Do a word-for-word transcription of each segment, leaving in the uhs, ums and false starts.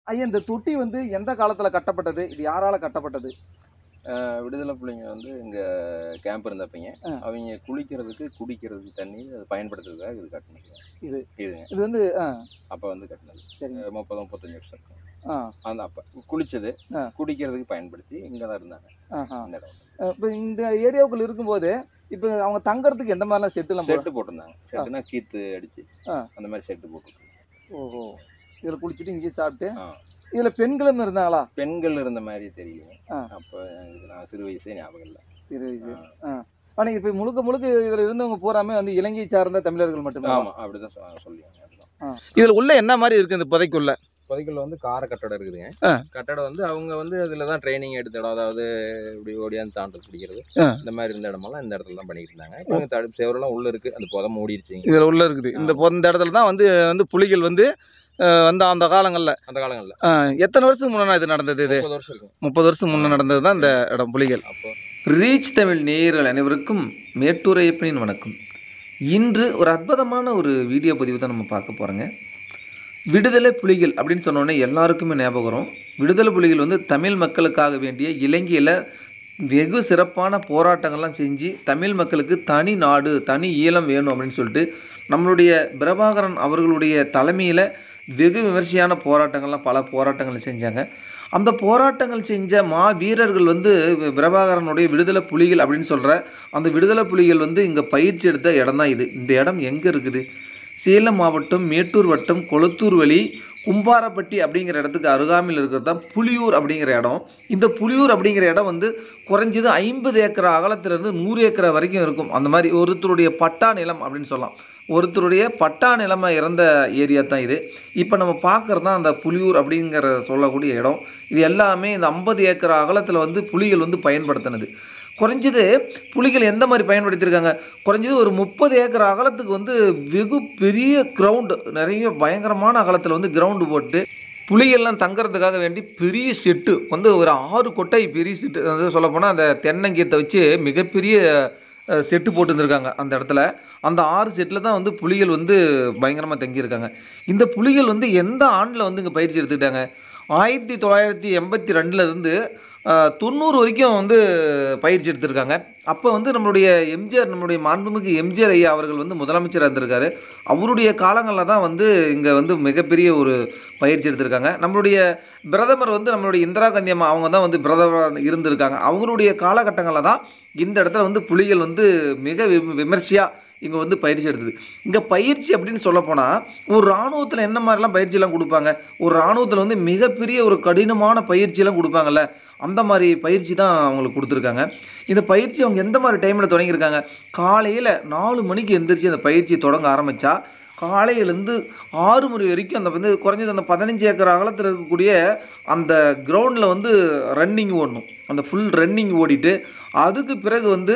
ஐயா இந்த தொட்டி வந்து எந்த காலத்தில் கட்டப்பட்டது? இது யாரால் கட்டப்பட்டது? விடுதலை புலிங்க வந்து இங்கே கேம்ப் இருந்தப்பங்க அவங்க குளிக்கிறதுக்கு குடிக்கிறதுக்கு தண்ணி அதை பயன்படுத்துறதுக்காக இது கட்டினது. இது இதுங்க இது வந்து அப்போ வந்து கட்டினது. சரி, முப்பது முப்பத்தஞ்சு வருஷம் இருக்கும். அந்த அப்போ குளிச்சது குடிக்கிறதுக்கு பயன்படுத்தி இங்கே தான் இருந்தாங்க. இந்த இடம் இப்போ இந்த ஏரியாவுக்குள்ள இருக்கும்போது இப்போ அவங்க தங்கறதுக்கு எந்த மாதிரிலாம் செட்டுலாம் செட்டு போட்டிருந்தாங்க. செட்டுனா கீத்து அடிச்சு அந்த மாதிரி செட்டு போட்டுருக்காங்க. ஓஹோ, இதில் குளிச்சுட்டு இங்கேயே சாப்பிட்டு. இதில் பெண்களும் இருந்தாங்களா? பெண்கள் இருந்த மாதிரி தெரியுங்க. அப்போ நான் சிறு வயசே ஞாபகம் இல்லை. சிறு வயசு. ஆ ஆனால் இப்போ முழுக்க முழுக்க இதில் இருந்தவங்க பூராமே வந்து இலங்கை சார்ந்த தமிழர்கள் மட்டுமே. ஆமாம், அப்படிதான் சொல்லுவாங்க. அப்படிதான். இதில் உள்ள என்ன மாதிரி இருக்குது? இந்த புதைக்குள்ள புதைக்குள்ள வந்து கார கட்டடம் இருக்குதுங்க. கட்டடம் வந்து அவங்க வந்து அதில் தான் ட்ரைனிங் எடுத்த இடம். அதாவது இப்படி ஓடியாந்து தாண்டல் பிடிக்கிறது இந்த மாதிரி இருந்த இடமெல்லாம் இந்த இடத்துல தான் பண்ணிட்டு இருந்தாங்க. இப்போ தடுப்பு சேவரெல்லாம் உள்ள இருக்கு. அந்த புதை மூடிடுச்சு. இதில் உள்ள இருக்குது. இந்த இந்த இடத்துல தான் வந்து வந்து புலிகள் வந்து வந்து அந்த காலங்களில் அந்த காலங்களில் எத்தனை வருஷத்துக்கு முன்னே இது நடந்தது? இது முப்பது வருஷம் இருக்கும். முப்பது வருஷம் முன்னே நடந்தது தான் இந்த இடம் புலிகள். அப்போ ரீச் தமிழ் நேயர்கள் அனைவருக்கும் மேட்டூர் ஐயப்பனின் வணக்கம். இன்று ஒரு அற்புதமான ஒரு வீடியோ பதிவு தான் நம்ம பார்க்க போகிறோங்க. விடுதலை புலிகள் அப்படின்னு சொன்னோடனே எல்லாருக்குமே ஞாபகம் வரும். விடுதலை புலிகள் வந்து தமிழ் மக்களுக்காக வேண்டிய இலங்கையில் வெகு சிறப்பான போராட்டங்கள்லாம் செஞ்சு தமிழ் மக்களுக்கு தனி நாடு தனி ஈழம் வேணும் அப்படின்னு சொல்லிட்டு நம்மளுடைய பிரபாகரன் அவர்களுடைய தலைமையில் வெகு விமர்சையான போராட்டங்கள்லாம் பல போராட்டங்கள் செஞ்சாங்க. அந்த போராட்டங்கள் செஞ்ச மா வீரர்கள் வந்து பிரபாகரனுடைய விடுதலை புலிகள் அப்படின்னு சொல்கிற அந்த விடுதலை புலிகள் வந்து இங்கே பயிற்சி எடுத்த இடம் தான் இது. இந்த இடம் எங்கே இருக்குது? சேலம் மாவட்டம் மேட்டூர் வட்டம் கொளத்தூர் வழி கும்பாரப்பட்டி அப்படிங்கிற இடத்துக்கு அருகாமையில் இருக்கிறது தான் புலியூர் அப்படிங்கிற இடம். இந்த புலியூர் அப்படிங்கிற இடம் வந்து குறைஞ்சது ஐம்பது ஏக்கர் அகலத்திலிருந்து நூறு ஏக்கர் வரைக்கும் இருக்கும். அந்த மாதிரி ஒருத்தருடைய பட்டா நிலம் அப்படின்னு சொல்லலாம். ஒருத்தருடைய பட்டா நிலமை இறந்த ஏரியா தான் இது. இப்போ நம்ம பார்க்குறது தான் அந்த புலியூர் அப்படிங்கிற சொல்லக்கூடிய இடம். இது எல்லாமே இந்த ஐம்பது ஏக்கர் அகலத்தில் வந்து புலிகள் வந்து பயன்படுத்தினது. குறைஞ்சது புலிகள் எந்த மாதிரி பயன்படுத்தியிருக்காங்க? குறைஞ்சது ஒரு முப்பது ஏக்கர் அகலத்துக்கு வந்து வெகு பெரிய கிரவுண்டு, நிறைய பயங்கரமான அகலத்தில் வந்து கிரவுண்டு போட்டு புலிகள்லாம் தங்குறதுக்காக வேண்டி பெரிய செட்டு வந்து ஒரு ஆறு கொட்டை பெரிய செட்டு, வந்து சொல்லப்போனால் அந்த தென்னங்கீத்தை வச்சு மிகப்பெரிய செட்டு போட்டுருந்துருக்காங்க அந்த இடத்துல. அந்த ஆறு செட்டில் தான் வந்து புலிகள் வந்து பயங்கரமாக தங்கியிருக்காங்க. இந்த புலிகள் வந்து எந்த ஆண்டில் வந்து இங்கே பயிற்சி எடுத்துக்கிட்டாங்க? ஆயிரத்தி தொள்ளாயிரத்தி எண்பத்தி ரெண்டுலேருந்து தொண்ணூறு வரைக்கும் வந்து பயிற்சி எடுத்திருக்காங்க. அப்போ வந்து நம்மளுடைய எம்ஜிஆர், நம்மளுடைய மாண்புமிகு எம்ஜிஆர் ஐயா அவர்கள் வந்து முதலமைச்சராக இருந்திருக்காரு. அவருடைய காலங்களில் தான் வந்து இங்கே வந்து மிகப்பெரிய ஒரு பயிற்சி எடுத்திருக்காங்க. நம்மளுடைய பிரதமர் வந்து நம்மளுடைய இந்திரா காந்தி அம்மா அவங்க தான் வந்து பிரதமராக இருந்திருக்காங்க. அவங்களுடைய காலகட்டங்களில் தான் இந்த இடத்துல வந்து புலிகள் வந்து மிக விமர்சையாக இங்கே வந்து பயிற்சி எடுத்தது. இங்கே பயிற்சி அப்படின்னு சொல்லப்போனால் ஒரு இராணுவத்தில் என்ன மாதிரிலாம் பயிற்சியெல்லாம் கொடுப்பாங்க? ஒரு இராணுவத்தில் வந்து மிகப்பெரிய ஒரு கடினமான பயிற்சியெல்லாம் கொடுப்பாங்கல்ல, அந்த மாதிரி பயிற்சி தான் அவங்களுக்கு கொடுத்துருக்காங்க. இந்த பயிற்சி அவங்க எந்த மாதிரி டைமில் தொடங்கியிருக்காங்க? காலையில் நாலு மணிக்கு எந்திரிச்சு அந்த பயிற்சியை தொடங்க ஆரம்பித்தா காலையிலேருந்து ஆறு மணி வரைக்கும் அந்த வந்து குறைஞ்சது அந்த பதினஞ்சு ஏக்கர் அகலத்தில் இருக்கக்கூடிய அந்த கிரவுண்டில் வந்து ரன்னிங் ஓடணும். அந்த ஃபுல் ரன்னிங் ஓடிட்டு அதுக்கு பிறகு வந்து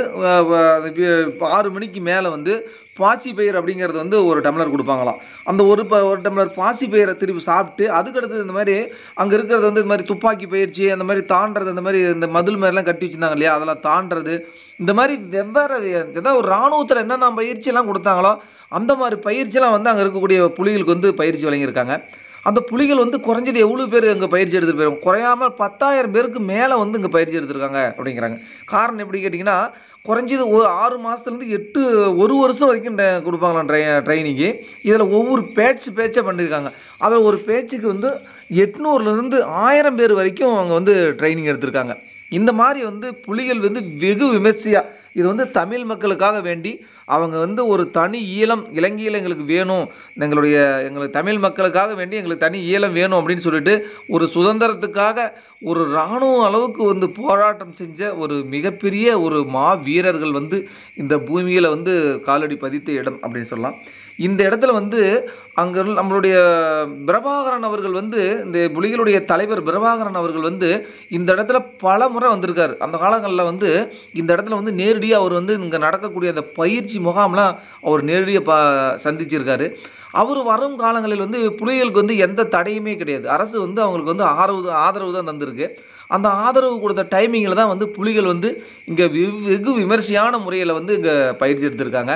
ஆறு மணிக்கு மேலே வந்து பாசி பயிர் அப்படிங்கிறது வந்து ஒரு டம்ளர் கொடுப்பாங்களாம். அந்த ஒரு ப ஒரு டம்ளர் பாசி பயிரை திருப்பி சாப்பிட்டு அதுக்கடுத்து இந்த மாதிரி அங்கே இருக்கிறது வந்து இந்த மாதிரி துப்பாக்கி பயிற்சி, அந்த மாதிரி தாண்டுறது, அந்த மாதிரி இந்த மதில் மாதிரிலாம் கட்டி வச்சுருந்தாங்க இல்லையா, அதெல்லாம் தாண்டுறது, இந்த மாதிரி வெவ்வேறு ஏதாவது ஒரு இராணுவத்தில் என்னென்ன பயிற்சியெல்லாம் கொடுத்தாங்களோ அந்த மாதிரி பயிற்சியெல்லாம் வந்து அங்கே இருக்கக்கூடிய புலிகளுக்கு வந்து பயிற்சி வழங்கியிருக்காங்க. அந்த புலிகள் வந்து குறைஞ்சது எவ்வளோ பேர் அங்கே பயிற்சி எடுத்துகிட்டு போயிருக்கும்? குறையாமல் பத்தாயிரம் பேருக்கு மேலே வந்து இங்கே பயிற்சி எடுத்துருக்காங்க அப்படிங்கிறாங்க. காரணம் எப்படி கேட்டிங்கன்னா, குறைஞ்சது ஒரு ஆறு மாதத்துலேருந்து எட்டு ஒரு வருஷம் வரைக்கும் கொடுப்பாங்களாம் ட்ரை ட்ரைனிங்கு. இதில் ஒவ்வொரு பேச்சு பேச்சை பண்ணியிருக்காங்க. அதில் ஒரு பேச்சுக்கு வந்து எட்நூறுலேருந்து ஆயிரம் பேர் வரைக்கும் அவங்க வந்து ட்ரைனிங் எடுத்திருக்காங்க. இந்த மாதிரி வந்து புலிகள் வந்து வெகு விமர்சையாக இது வந்து தமிழ் மக்களுக்காக வேண்டி அவங்க வந்து ஒரு தனி ஈழம் இலங்கையில் எங்களுக்கு வேணும், எங்களுடைய எங்களுக்கு தமிழ் மக்களுக்காக வேண்டி எங்களுக்கு தனி ஈழம் வேணும் அப்படின்னு சொல்லிட்டு ஒரு சுதந்திரத்துக்காக ஒரு இராணுவ அளவுக்கு வந்து போராட்டம் செஞ்ச ஒரு மிகப்பெரிய ஒரு மா வீரர்கள் வந்து இந்த பூமியில் வந்து காலடி பதித்த இடம் அப்படின்னு சொல்லலாம். இந்த இடத்துல வந்து அங்கே நம்மளுடைய பிரபாகரன் அவர்கள் வந்து இந்த புலிகளுடைய தலைவர் பிரபாகரன் அவர்கள் வந்து இந்த இடத்துல பல முறை வந்திருக்காரு. அந்த காலங்களில் வந்து இந்த இடத்துல வந்து நேரடியாக அவர் வந்து இங்கே நடக்கக்கூடிய அந்த பயிற்சி முகாம்லாம் அவர் நேரடியாக பா சந்திச்சிருக்காரு. அவர் வரும் காலங்களில் வந்து புலிகளுக்கு வந்து எந்த தடையுமே கிடையாது. அரசு வந்து அவங்களுக்கு வந்து ஆதரவு ஆதரவு தான் தந்திருக்கு. அந்த ஆதரவு கொடுத்த டைமிங்கில் தான் வந்து புலிகள் வந்து இங்கே வெகு விமர்சையான முறையில் வந்து இங்கே பயிற்சி எடுத்திருக்காங்க.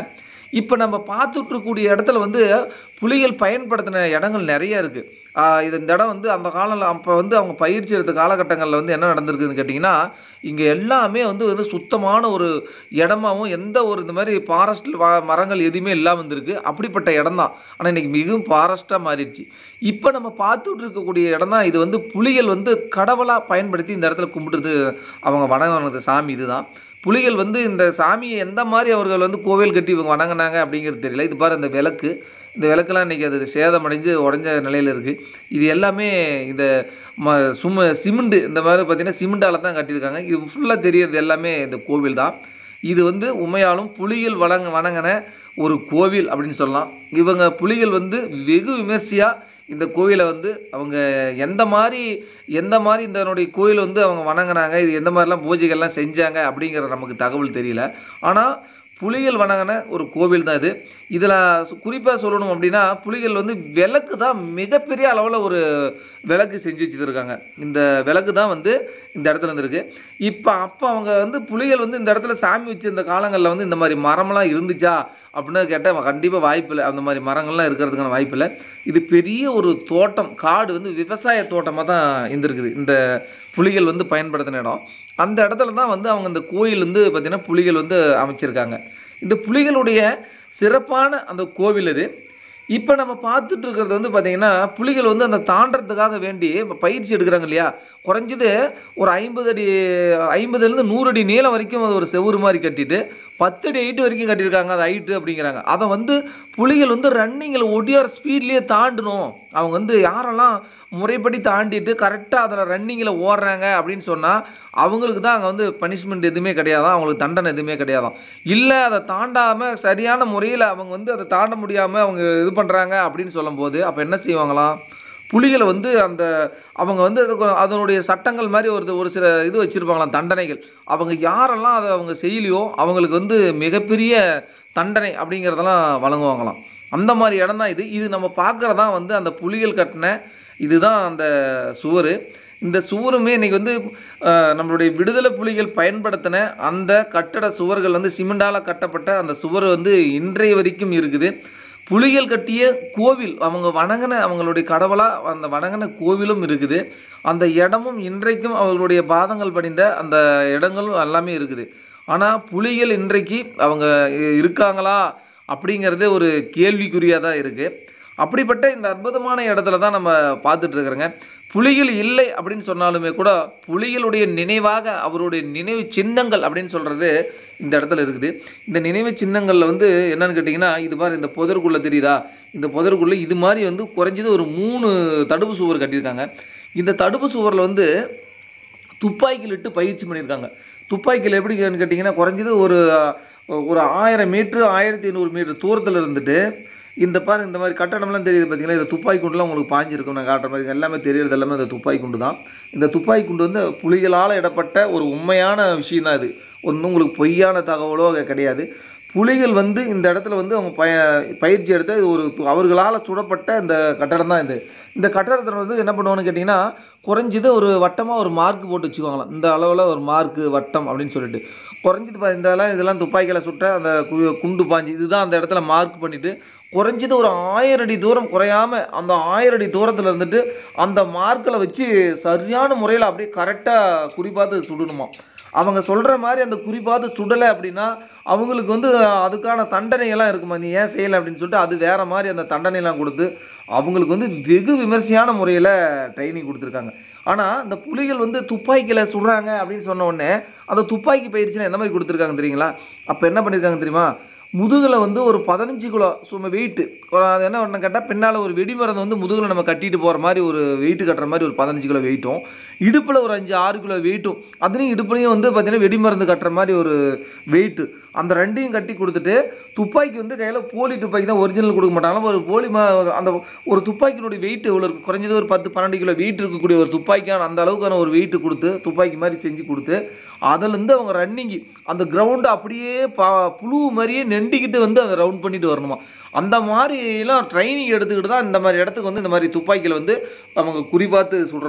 இப்போ நம்ம பார்த்துட்டு இருக்கக்கூடிய இடத்துல வந்து புலிகள் பயன்படுத்தின இடங்கள் நிறைய இருக்குது. இது இந்த இடம் வந்து அந்த காலம் அப்போ வந்து அவங்க பயிற்சி எடுத்த காலகட்டங்களில் வந்து என்ன நடந்திருக்குதுன்னு கேட்டிங்கன்னா, இங்கே எல்லாமே வந்து வந்து சுத்தமான ஒரு இடமாவும் எந்த ஒரு இந்த மாதிரி ஃபாரஸ்ட்டில் மரங்கள் எதுவுமே இல்லாமல் இருந்திருக்கு. அப்படிப்பட்ட இடம் தான். ஆனால் இன்றைக்கி மிகவும் ஃபாரஸ்ட்டாக மாறிடுச்சு. இப்போ நம்ம பார்த்துட்டு இருக்கக்கூடிய இடம் தான் இது வந்து புலிகள் வந்து கடவுளாக பயன்படுத்தி இந்த இடத்துல கும்பிடுறது அவங்க வணங்குறது சாமி இதுதான். புலிகள் வந்து இந்த சாமியை எந்த மாதிரி அவர்கள் வந்து கோவில் கட்டி இவங்க வணங்கினாங்க அப்படிங்கிறது தெரியல. இது பாரு இந்த விளக்கு, இந்த விளக்கெல்லாம் இன்றைக்கி அது சேதமடைஞ்சு உடஞ்ச நிலையில் இருக்குது. இது எல்லாமே இந்த ம சும சிமெண்ட்டு இந்த மாதிரி பார்த்திங்கன்னா சிமெண்டால் தான் கட்டியிருக்காங்க. இது ஃபுல்லாக தெரியறது எல்லாமே இந்த கோவில் தான். இது வந்து உண்மையாலும் புலிகள் வணங்க வணங்கின ஒரு கோவில் அப்படின்னு சொல்லலாம். இவங்க புலிகள் வந்து வெகு விமர்சையாக இந்த கோவிலை வந்து அவங்க எந்த மாதிரி எந்த மாதிரி இதனுடைய கோயில் வந்து அவங்க வணங்கினாங்க, இது எந்த மாதிரிலாம் பூஜைகள்லாம் செஞ்சாங்க அப்படிங்கிற நமக்கு தகவல் தெரியல. ஆனால் புலிகள் வணங்கின ஒரு கோவில் தான் இது. இதில் குறிப்பாக சொல்லணும் அப்படின்னா புலிகள் வந்து விளக்கு தான் மிகப்பெரிய அளவில் ஒரு விளக்கு செஞ்சு வச்சுருக்காங்க. இந்த விளக்கு தான் வந்து இந்த இடத்துல இருந்துருக்கு. இப்போ அப்போ அவங்க வந்து புலிகள் வந்து இந்த இடத்துல சாமி வச்சு இந்த காலங்களில் வந்து இந்த மாதிரி மரம்லாம் இருந்துச்சா அப்படின்னு கேட்டால் கண்டிப்பாக வாய்ப்பு இல்லை. அந்த மாதிரி மரங்கள்லாம் இருக்கிறதுக்கான வாய்ப்பு இல்லை. இது பெரிய ஒரு தோட்டம், காடு வந்து விவசாய தோட்டமாக தான் இருந்திருக்குது இந்த புலிகள் வந்து பயன்படுத்தின இடம். அந்த இடத்துல தான் வந்து அவங்க இந்த கோயில் வந்து பார்த்திங்கன்னா புலிகள் வந்து அமைச்சிருக்காங்க. இந்த புலிகளுடைய சிறப்பான அந்த கோவில் இது. இப்போ நம்ம பார்த்துட்டு இருக்கிறது வந்து பார்த்திங்கன்னா புலிகள் வந்து அந்த தாண்டறதுக்காக வேண்டி இப்போ பயிற்சி எடுக்கிறாங்க இல்லையா, குறைஞ்சது ஒரு ஐம்பது அடி ஐம்பதுலேருந்து நூறு அடி நீளம் வரைக்கும் அது ஒரு செவுறு மாதிரி கட்டிட்டு பத்து அடி ஹைட்டு வரைக்கும் கட்டியிருக்காங்க. அது ஹைட்டு அப்படிங்கிறாங்க. அதை வந்து புலிகள் வந்து ரன்னிங்கில் ஒடியார் ஸ்பீட்லேயே தாண்டணும். அவங்க வந்து யாரெல்லாம் முறைப்படி தாண்டிட்டு கரெக்டாக அதில் ரன்னிங்கில் ஓடுறாங்க அப்படின்னு சொன்னால் அவங்களுக்கு தான் அங்கே வந்து பனிஷ்மெண்ட் எதுவுமே கிடையாதான், அவங்களுக்கு தண்டனை எதுவுமே கிடையாதான். இல்லை அதை தாண்டாமல் சரியான முறையில் அவங்க வந்து அதை தாண்ட முடியாமல் அவங்க இது பண்ணுறாங்க அப்படின்னு சொல்லும்போது அப்போ என்ன செய்வாங்களாம், புலிகளை வந்து அந்த அவங்க வந்து அதனுடைய சட்டங்கள் மாதிரி ஒரு ஒரு சில இது வச்சுருப்பாங்களாம், தண்டனைகள். அவங்க யாரெல்லாம் அதை அவங்க செய்யலையோ அவங்களுக்கு வந்து மிகப்பெரிய தண்டனை அப்படிங்கிறதெல்லாம் வழங்குவாங்களாம். அந்த மாதிரி இடம் தான் இது. இது நம்ம பார்க்குறதான் வந்து அந்த புலிகள் கட்டின இதுதான் அந்த சுவர். இந்த சுவருமே இன்றைக்கி வந்து நம்மளுடைய விடுதலை புலிகள் பயன்படுத்தின அந்த கட்டட சுவர்கள் வந்து சிமெண்டால் கட்டப்பட்ட அந்த சுவர் வந்து இன்றைய வரைக்கும் இருக்குது. புலிகள் கட்டிய கோவில் அவங்க வணங்கின அவங்களுடைய கடவுளாக அந்த வணங்கின கோவிலும் இருக்குது. அந்த இடமும் இன்றைக்கும் அவர்களுடைய பாதங்கள் படிந்த அந்த இடங்களும் எல்லாமே இருக்குது. ஆனால் புலிகள் இன்றைக்கு அவங்க இருக்காங்களா அப்படிங்கிறதே ஒரு கேள்விக்குறியாக தான் இருக்குது. அப்படிப்பட்ட இந்த அற்புதமான இடத்துல தான் நம்ம பார்த்துட்ருக்குறோங்க. புலிகள் இல்லை அப்படின்னு சொன்னாலுமே கூட புலிகளுடைய நினைவாக அவருடைய நினைவு சின்னங்கள் அப்படின்னு சொல்கிறது இந்த இடத்துல இருக்குது. இந்த நினைவு சின்னங்களில் வந்து என்னென்னு கேட்டிங்கன்னா, இது மாதிரி இந்த புதருக்குள்ளே தெரியுதா, இந்த புதருக்குள்ளே இது மாதிரி வந்து குறைஞ்சது ஒரு மூணு தடுப்பு சுவர் கட்டியிருக்காங்க. இந்த தடுப்பு சுவரில் வந்து துப்பாக்கியில் இட்டு பயிற்சி பண்ணியிருக்காங்க. துப்பாக்கியில் எப்படின்னு கேட்டிங்கன்னா குறைஞ்சது ஒரு ஒரு ஆயிரம் மீட்ரு ஆயிரத்தி ஐநூறு மீட்டர் தூரத்தில் இருந்துட்டு இந்த பாரு இந்த மாதிரி கட்டடம்லாம் தெரியுது பார்த்தீங்களா, இந்த துப்பாக்கி குண்டுலாம் உங்களுக்கு பாஞ்சிருக்கும். நான் காட்டுற மாதிரி எல்லாமே தெரியுறது எல்லாமே இந்த துப்பாக்கி குண்டு தான். இந்த துப்பாக்கி குண்டு வந்து புலிகளால் இடப்பட்ட ஒரு உண்மையான விஷயம் தான். இது ஒன்றும் உங்களுக்கு பொய்யான தகவலோ கிடையாது. புலிகள் வந்து இந்த இடத்துல வந்து அவங்க பய பயிற்சி எடுத்த இது ஒரு அவர்களால் சுடப்பட்ட இந்த கட்டடம் தான் இது. இந்த கட்டடத்தில் வந்து என்ன பண்ணுவான்னு கேட்டிங்கன்னா குறைஞ்சது ஒரு வட்டமாக ஒரு மார்க் போட்டு வச்சுக்குவாங்களாம். இந்த அளவில் ஒரு மார்க்கு வட்டம் அப்படின்னு சொல்லிட்டு குறைஞ்சது பா இதெல்லாம் இதெல்லாம் துப்பாக்கியில் சுட்ட அந்த குண்டு பாஞ்சு இதுதான் அந்த இடத்துல மார்க் பண்ணிவிட்டு குறைஞ்சது ஒரு ஆயிரம் அடி தூரம் குறையாமல் அந்த ஆயிரம் அடி தூரத்தில் இருந்துட்டு அந்த மார்க்கில் வச்சு சரியான முறையில் அப்படியே கரெக்டாக குறிப்பாத்து சுடணுமா. அவங்க சொல்கிற மாதிரி அந்த குறிப்பாத்து சுடலை அப்படின்னா அவங்களுக்கு வந்து அதுக்கான தண்டனைகள்லாம் இருக்குமா, நீ ஏன் செய்யலை அப்படின்னு சொல்லிட்டு அது வேறு மாதிரி அந்த தண்டனைலாம் கொடுத்து அவங்களுக்கு வந்து வெகு விமர்சையான முறையில் ட்ரைனிங் கொடுத்துருக்காங்க. ஆனால் இந்த புலிகள் வந்து துப்பாக்கியில் சுடுறாங்க அப்படின்னு சொன்ன உடனே அந்த துப்பாக்கி பயிற்சியில் எந்த மாதிரி கொடுத்துருக்காங்க தெரியுங்களா. அப்போ என்ன பண்ணியிருக்காங்க தெரியுமா, முதுகில் வந்து ஒரு பதினஞ்சு கிலோ சும்மா வெயிட்டு அது என்ன ஒன்று கேட்டால் பின்னால் ஒரு வெடிமருந்து வந்து முதுகில் நம்ம கட்டிட்டு போகிற மாதிரி ஒரு வெயிட்டு கட்டுற மாதிரி ஒரு பதினஞ்சு கிலோ வெயிட்டும், இடுப்பில் ஒரு அஞ்சு ஆறு கிலோ வெயிட்டும், அதுலேயும் இடுப்புலையும் வந்து பார்த்திங்கன்னா வெடிமருந்து கட்டுற மாதிரி ஒரு வெயிட்டு, அந்த ரெண்டையும் கட்டி கொடுத்துட்டு துப்பாக்கி வந்து கையில் போலி துப்பாக்கி தான், ஒரிஜினல் கொடுக்க மாட்டாங்க. ஒரு போலி அந்த ஒரு துப்பாக்கியினுடைய வெயிட் எவ்வளோ இருக்குது, குறைஞ்சது ஒரு பத்து பன்னெண்டு கிலோ வெயிட் இருக்கக்கூடிய ஒரு துப்பாக்கியான அந்த அளவுக்கான ஒரு வெயிட்டு கொடுத்து துப்பாக்கி மாதிரி செஞ்சு கொடுத்து அதிலேருந்து அவங்க ரன்னிங்கு அந்த கிரவுண்டு அப்படியே பா புழு மாதிரியே நெண்டிக்கிட்டு வந்து அதை ரவுண்ட் பண்ணிட்டு வரணுமா. அந்த மாதிரிலாம் ட்ரைனிங் எடுத்துக்கிட்டு தான் இந்த மாதிரி இடத்துக்கு வந்து இந்த மாதிரி துப்பாக்கியில் வந்து அவங்க குறிப்பாத்து சுடுறது.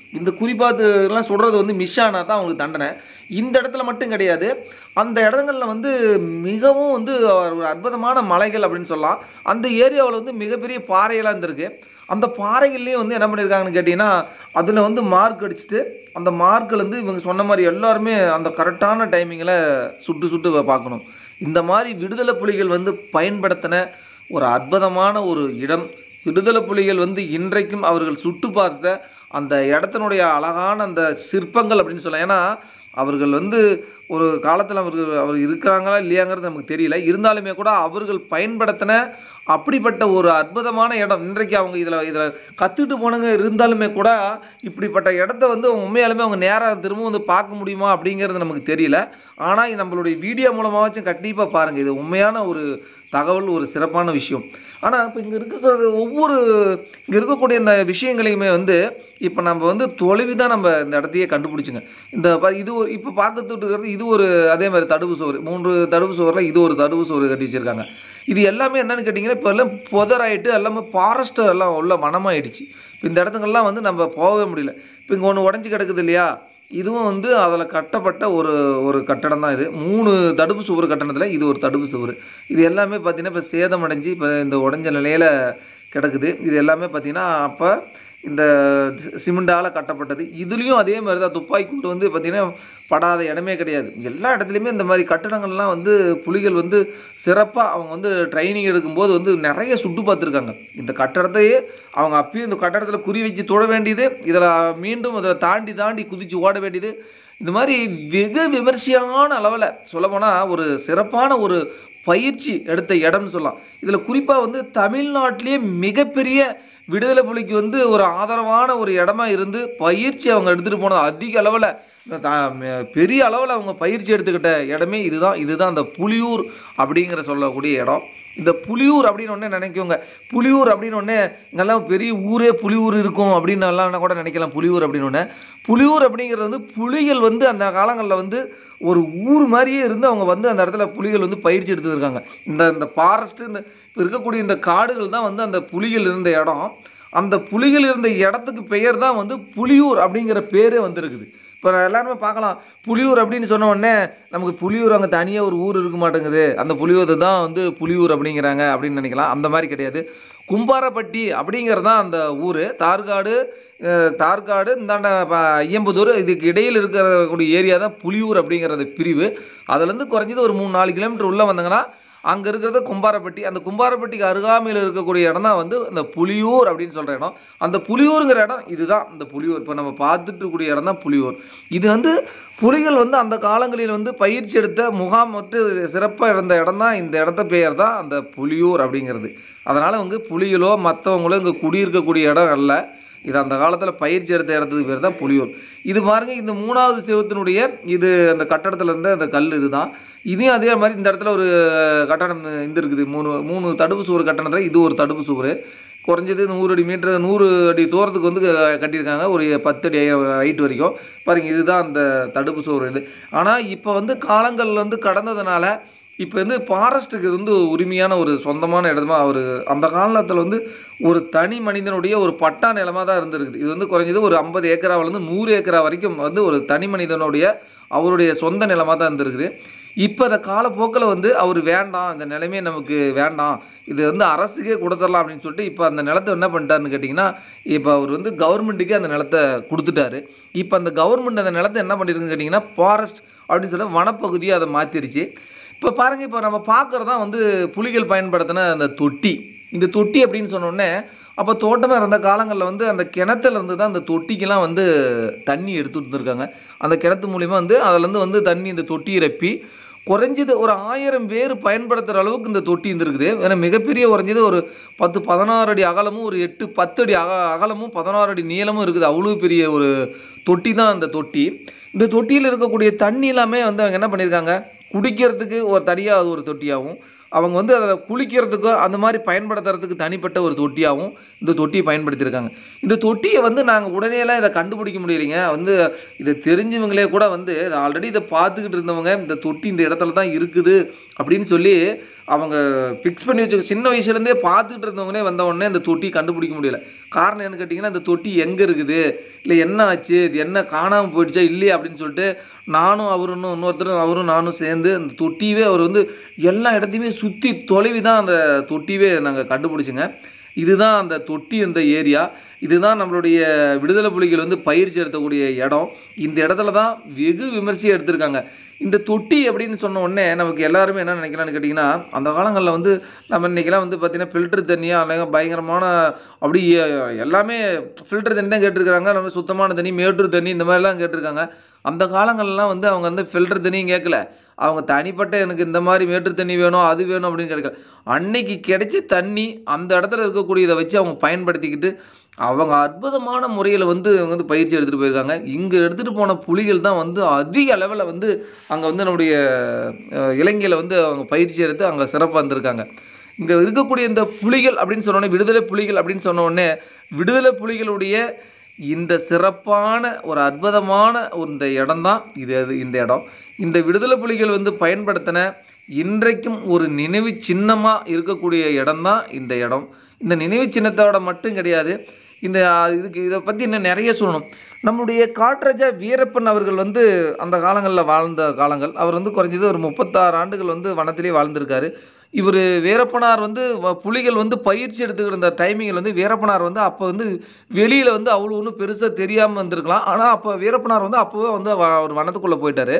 இந்த குறிப்பாத்துலாம் சொல்கிறது வந்து மிஸ் ஆனால் தான் அவங்களுக்கு தண்டனை. இந்த இடத்துல மட்டும் கிடையாது, அந்த இடங்களில் வந்து மிகவும் வந்து ஒரு அற்புதமான மலைகள் அப்படின்னு சொல்லலாம். அந்த ஏரியாவில் வந்து மிகப்பெரிய பாறையெல்லாம் இருந்திருக்கு. அந்த பாறைகள்லேயும் வந்து என்ன பண்ணியிருக்காங்கன்னு கேட்டிங்கன்னா, அதில் வந்து மார்க் அடிச்சுட்டு அந்த மார்க்கில் வந்து இவங்க சொன்ன மாதிரி எல்லாருமே அந்த கரெக்டான டைமிங்கில் சுட்டு சுட்டு பார்க்கணும். இந்த மாதிரி விடுதலை புலிகள் வந்து பயன்படுத்தின ஒரு அற்புதமான ஒரு இடம். விடுதலை புலிகள் வந்து இன்றைக்கும் அவர்கள் சுட்டு பார்த்த அந்த இடத்தினுடைய அழகான அந்த சிற்பங்கள் அப்படின்னு சொல்லலாம். ஏன்னா அவர்கள் வந்து ஒரு காலத்தில் அவர்கள் அவர் இருக்கிறாங்களா இல்லையாங்கிறது நமக்கு தெரியல. இருந்தாலுமே கூட அவர்கள் பயன்படுத்தின அப்படிப்பட்ட ஒரு அற்புதமான இடம். இன்றைக்கு அவங்க இதில் இதில் கற்றுட்டு போனவங்க இருந்தாலுமே கூட இப்படிப்பட்ட இடத்த வந்து உண்மையாலுமே அவங்க நேராக திரும்பவும் வந்து பார்க்க முடியுமா அப்படிங்கிறது நமக்கு தெரியல. ஆனால் நம்மளுடைய வீடியோ மூலமாகச்சும் கண்டிப்பாக பாருங்கள், இது உண்மையான ஒரு தகவல், ஒரு சிறப்பான விஷயம். ஆனால் இப்போ இங்கே இருக்கிறது ஒவ்வொரு இங்கே இருக்கக்கூடிய இந்த விஷயங்களையுமே வந்து இப்போ நம்ம வந்து தொலைவிதான் நம்ம இந்த இடத்தையே கண்டுபிடிச்சுங்க. இந்த இது ஒரு இப்போ பார்த்துட்டு இருக்கிறது இது ஒரு அதே மாதிரி தடுப்பு சுவர், மூன்று தடுப்பு சுவரில் இது ஒரு தடுப்பு சுவர் கட்டி வச்சுருக்காங்க. இது எல்லாமே என்னென்னு கேட்டிங்கன்னா இப்போ எல்லாம் புதராயிட்டு எல்லாமே ஃபாரஸ்ட்டு எல்லாம் உள்ள மனமாயிடுச்சு. இப்போ இந்த இடத்துக்கெல்லாம் வந்து நம்ம போகவே முடியல. இப்போ இங்கே ஒன்று உடஞ்சி கிடக்குது இல்லையா, இதுவும் வந்து அதில் கட்டப்பட்ட ஒரு ஒரு கட்டடம் தான். இது மூணு தடுப்பு சுவர் கட்டணத்தில் இது ஒரு தடுப்பு சுவர். இது எல்லாமே பார்த்திங்கன்னா இப்போ சேதமடைஞ்சு இப்போ இந்த உடஞ்ச நிலையில் கிடக்குது. இது எல்லாமே பார்த்திங்கன்னா அப்போ இந்த சிமெண்டால் கட்டப்பட்டது. இதுலேயும் அதே மாதிரி தான் துப்பாக்கி குண்டு வந்து பார்த்திங்கன்னா படாத இடமே கிடையாது. எல்லா இடத்துலையுமே இந்த மாதிரி கட்டடங்கள்லாம் வந்து புலிகள் வந்து சிறப்பாக அவங்க வந்து ட்ரைனிங் எடுக்கும்போது வந்து நிறைய சுட்டு பார்த்துருக்காங்க. இந்த கட்டடத்தையே அவங்க அப்பயும் இந்த கட்டடத்தில் குறி வச்சு தொட வேண்டியது, இதில் மீண்டும் அதை தாண்டி தாண்டி குதித்து ஓட வேண்டியது. இந்த மாதிரி வெகு விமர்சையான அளவில் சொல்லப்போனால் ஒரு சிறப்பான ஒரு பயிற்சி எடுத்த இடம்னு சொல்லலாம். இதில் குறிப்பாக வந்து தமிழ்நாட்டிலேயே மிகப்பெரிய விடுதலை புலிக்கு வந்து ஒரு ஆதரவான ஒரு இடமா இருந்து பயிற்சி அவங்க எடுத்துகிட்டு போனது அதிக அளவில் பெரிய அளவில் அவங்க பயிற்சி எடுத்துக்கிட்ட இடமே இதுதான். இதுதான் அந்த புலியூர் அப்படிங்கிற சொல்லக்கூடிய இடம். இந்த புலியூர் அப்படின்னு ஒன்றே நினைக்குங்க, புலியூர் அப்படின்னு ஒன்றே இங்கெல்லாம் பெரிய ஊரே புலியூர் இருக்கும் அப்படின்னு எல்லாம் கூட நினைக்கலாம். புலியூர் அப்படின்னு ஒன்று புலியூர் அப்படிங்கிறது வந்து புலிகள் வந்து அந்த காலங்களில் வந்து ஒரு ஊர் மாதிரியே இருந்து அவங்க வந்து அந்த இடத்துல புலிகள் வந்து பயிற்சி எடுத்துருக்காங்க. இந்த இந்த ஃபாரஸ்ட்டு இந்த இப்போ இருக்கக்கூடிய இந்த காடுகள் தான் வந்து அந்த புலிகள் இருந்த இடம். அந்த புலிகள் இருந்த இடத்துக்கு பெயர் தான் வந்து புலியூர் அப்படிங்கிற பேரே வந்துருக்குது. இப்போ எல்லாருமே பார்க்கலாம், புலியூர் அப்படின்னு சொன்ன உடனே நமக்கு புலியூர் அங்கே தனியாக ஒரு ஊர் இருக்க மாட்டேங்குது, அந்த புலியூர் தான் வந்து புலியூர் அப்படிங்கிறாங்க அப்படின்னு நினைக்கலாம். அந்த மாதிரி கிடையாது. கும்பாரப்பட்டி அப்படிங்கிறது தான் அந்த ஊர். தார்காடு தார்காடு இந்தாண்ட ஐயம்புதூர் இதுக்கு இடையில் இருக்கிறக்கூடிய ஏரியா தான் புலியூர் அப்படிங்கிறது பிரிவு. அதுலேருந்து குறைஞ்சது ஒரு மூணு நாலு கிலோமீட்டர் உள்ளே வந்தாங்கன்னா அங்கே இருக்கிறது கும்பாரப்பட்டி. அந்த கும்பாரப்பட்டிக்கு அருகாமையில் இருக்கக்கூடிய இடம் தான் வந்து அந்த புலியூர் அப்படின்னு சொல்கிற இடம். அந்த புலியூருங்கிற இடம் இதுதான் இந்த புலியூர். இப்போ நம்ம பார்த்துட்டு இருக்கக்கூடிய இடம் தான் புலியூர். இது வந்து புலிகள் வந்து அந்த காலங்களில் வந்து பயிற்சி எடுத்த முகாம் மற்றும் சிறப்பாக இருந்த இடம் தான். இந்த இடத்த பெயர் தான் அந்த புலியூர் அப்படிங்கிறது. அதனால் வந்து புலிகளோ மற்றவங்களோ இங்கே குடியிருக்கக்கூடிய இடம் அல்ல. இது அந்த காலத்தில் பயிற்சி எடுத்த இடத்துக்கு பேர் தான் புலியூர். இது பாருங்கள், இந்த மூணாவது சிவத்தினுடைய இது அந்த கட்டடத்தில் இருந்த அந்த கல் இது தான். இதையும் அதே மாதிரி இந்த இடத்துல ஒரு கட்டடம் இந்த இருக்குது. மூணு மூணு தடுப்பு சுவர் கட்டணத்தில் இது ஒரு தடுப்பு சுவர். குறைஞ்சது நூறு அடி மீட்டர் நூறு அடி தூரத்துக்கு வந்து கட்டியிருக்காங்க, ஒரு பத்து அடி ஹைட் வரைக்கும். பாருங்கள், இதுதான் அந்த தடுப்பு சுவர் இது. ஆனால் இப்போ வந்து காலங்கள் வந்து கடந்ததுனால இப்போ வந்து ஃபாரஸ்ட்டுக்கு வந்து உரிமையான ஒரு சொந்தமான இடமா அவர் அந்த காலத்தில் வந்து ஒரு தனி மனிதனுடைய ஒரு பட்டா நிலமாக தான் இருந்திருக்குது. இது வந்து குறைஞ்சது ஒரு ஐம்பது ஏக்கராவிலேருந்து நூறு ஏக்கரா வரைக்கும் வந்து ஒரு தனி மனிதனுடைய அவருடைய சொந்த நிலமாக தான் இருந்திருக்குது. இப்போ அந்த காலப்போக்கில் வந்து அவர் வேண்டாம், இந்த நிலைமையே நமக்கு வேண்டாம், இது வந்து அரசுக்கே கொடுத்துடலாம் அப்படின்னு சொல்லிட்டு இப்போ அந்த நிலத்தை என்ன பண்ணிட்டாருன்னு கேட்டிங்கன்னா, இப்போ அவர் வந்து கவர்மெண்ட்டுக்கே அந்த நிலத்தை கொடுத்துட்டாரு. இப்போ அந்த கவர்மெண்ட் அந்த நிலத்தை என்ன பண்ணியிருக்குன்னு கேட்டிங்கன்னா ஃபாரஸ்ட் அப்படின்னு சொல்லி வனப்பகுதியை அதை மாற்றிருச்சு. இப்போ பாருங்கள், இப்போ நம்ம பார்க்குறது தான் வந்து புலிகள் பயன்படுத்தின அந்த தொட்டி. இந்த தொட்டி அப்படின்னு சொன்னோடனே அப்போ தோட்டமாக இருந்த காலங்களில் வந்து அந்த கிணத்துலேருந்து தான் அந்த தொட்டிக்கெல்லாம் வந்து தண்ணி எடுத்துகிட்டு வந்துருக்காங்க. அந்த கிணத்து மூலிமா வந்து அதிலேருந்து வந்து தண்ணி இந்த தொட்டி ரெப்பி குறைஞ்சது ஒரு ஆயிரம் பேர் பயன்படுத்துகிற அளவுக்கு இந்த தொட்டி இருந்துருக்குது. ஏன்னா மிகப்பெரிய குறைஞ்சது ஒரு பத்து பதினாறு அடி அகலமும் ஒரு எட்டு பத்து அடி அக அகலமும் பதினாறு அடி நீளமும் இருக்குது. அவ்வளோ பெரிய ஒரு தொட்டி தான் அந்த தொட்டி. இந்த தொட்டியில் இருக்கக்கூடிய தண்ணி எல்லாமே வந்து அவங்க என்ன பண்ணியிருக்காங்க, குடிக்கிறதுக்கு ஒரு தனியாக அது ஒரு தொட்டியாகவும், அவங்க வந்து அதில் குளிக்கிறதுக்கோ அந்த மாதிரி பயன்படுத்துறதுக்கு தனிப்பட்ட ஒரு தொட்டியாகவும் இந்த தொட்டியை பயன்படுத்தியிருக்காங்க. இந்த தொட்டியை வந்து நாங்கள் உடனேலாம் இதை கண்டுபிடிக்க முடியலைங்க. வந்து இதை தெரிஞ்சவங்களே கூட வந்து இதை ஆல்ரெடி இதை பார்த்துக்கிட்டு இருந்தவங்க இந்த தொட்டி இந்த இடத்துல தான் இருக்குது அப்படின்னு சொல்லி அவங்க ஃபிக்ஸ் பண்ணி வச்சு சின்ன வயசுலேருந்தே பார்த்துட்டு இருந்தவங்களே வந்த உடனே அந்த தொட்டி கண்டுபிடிக்க முடியல. காரணம் என்னன்னு கேட்டிங்கன்னா, அந்த தொட்டி எங்கே இருக்குது, இல்லை என்ன ஆச்சு, இது என்ன காணாமல் போயிடுச்சா இல்லையா அப்படின்னு சொல்லிட்டு நானும் அவரும் இன்னொருத்தரும் அவரும் நானும் சேர்ந்து அந்த தொட்டியவே அவர் வந்து எல்லா இடத்தையுமே சுற்றி தொலைவி தான் அந்த தொட்டியவே நாங்கள் கண்டுபிடிச்சிங்க. இதுதான் அந்த தொட்டி, இந்த ஏரியா, இதுதான் நம்மளுடைய விடுதலை புலிகள் வந்து பயிற்சி எடுக்கக்கூடிய இடம். இந்த இடத்துல தான் வெகு விமர்சையாக எடுத்திருக்காங்க. இந்த தொட்டி அப்படின்னு சொன்ன உடனே நமக்கு எல்லாருமே என்ன நினைக்கலாம்னு கேட்டிங்கன்னா, அந்த காலங்களில் வந்து நம்ம இன்றைக்கெல்லாம் வந்து பார்த்திங்கன்னா ஃபில்டர் தண்ணியாக அல்ல பயங்கரமான அப்படி எல்லாமே ஃபில்டர் தண்ணி தான் கேட்டிருக்கிறாங்க. நம்ம சுத்தமான தண்ணி, மேட்டூர் தண்ணி இந்த மாதிரிலாம் கேட்டிருக்காங்க. அந்த காலங்கள்லாம் வந்து அவங்க வந்து ஃபில்டர் தண்ணியும் கேட்கல, அவங்க தனிப்பட்ட எனக்கு இந்த மாதிரி மேட்டூர் தண்ணி வேணும் அது வேணும் அப்படின்னு கேட்கல. அன்னைக்கு கிடைச்ச தண்ணி அந்த இடத்துல இருக்கக்கூடியதை வச்சு அவங்க பயன்படுத்திக்கிட்டு அவங்க அற்புதமான முறையில் வந்து அவங்க வந்து பயிற்சி எடுத்துகிட்டு போயிருக்காங்க. இங்கே எடுத்துகிட்டு போன புலிகள் தான் வந்து அதிக அளவில் வந்து அங்கே வந்து நம்முடைய இலங்கையில் வந்து அவங்க பயிற்சி எடுத்து அங்கே சிறப்பாக இருந்திருக்காங்க. இங்கே இருக்கக்கூடிய இந்த புலிகள் அப்படின்னு சொன்னோடனே, விடுதலை புலிகள் அப்படின்னு சொன்ன உடனே, விடுதலை புலிகளுடைய இந்த சிறப்பான ஒரு அற்புதமான இந்த இடம் தான் இது. அது இந்த இடம் இந்த விடுதலை புலிகள் வந்து பயன்படுத்தின இன்றைக்கும் ஒரு நினைவு சின்னமாக இருக்கக்கூடிய இடம் தான் இந்த இடம். இந்த நினைவு சின்னத்தோட மட்டும் கிடையாது, இந்த இதுக்கு இதை பற்றி இன்னும் நிறைய சொல்லணும். நம்முடைய காட்ராஜா வீரப்பன் அவர்கள் வந்து அந்த காலங்களில் வாழ்ந்த காலங்கள், அவர் வந்து குறைஞ்சது ஒரு முப்பத்தாறு ஆண்டுகள் வந்து வனத்திலே வாழ்ந்திருக்காரு. இவர் வீரப்பனார் வந்து புலிகள் வந்து பயிற்சி எடுத்துக்கிட்டு இருந்த டைமிங்கில் வந்து வீரப்பனார் வந்து அப்போ வந்து வெளியில் வந்து அவ்வளோ ஒன்றும் பெருசாக தெரியாமல் வந்திருக்கலாம். ஆனால் அப்போ வீரப்பனார் வந்து அப்போவே வந்து அவர் வனத்துக்குள்ளே போயிட்டார்.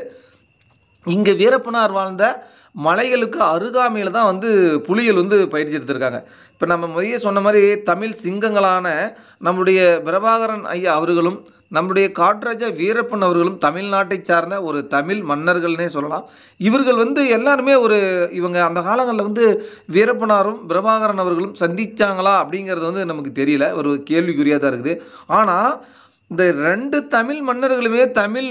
இங்கே வீரப்பனார் வாழ்ந்த மலைகளுக்கு அருகாமையில் தான் வந்து புலிகள் வந்து பயிற்சி எடுத்திருக்காங்க. இப்போ நம்ம முதல்ல சொன்ன மாதிரி தமிழ் சிங்கங்களான நம்முடைய பிரபாகரன் ஐயா அவர்களும் நம்முடைய காட்ராஜா வீரப்பன் அவர்களும் தமிழ்நாட்டை சார்ந்த ஒரு தமிழ் மன்னர்கள்னே சொல்லலாம். இவர்கள் வந்து எல்லாருமே ஒரு இவங்க அந்த காலங்களில் வந்து வீரப்பனாரும் பிரபாகரன் அவர்களும் சந்தித்தாங்களா அப்படிங்கிறது வந்து நமக்கு தெரியல, ஒரு கேள்விக்குறியாக தான் இருக்குது. ஆனால் இந்த ரெண்டு தமிழ் மன்னர்களுமே தமிழ்